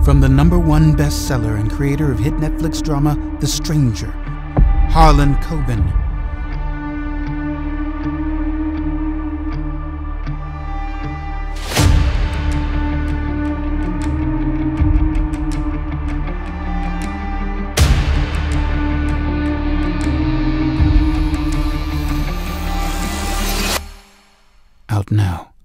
From the #1 bestseller and creator of hit Netflix drama The Stranger, Harlan Coben. Out now.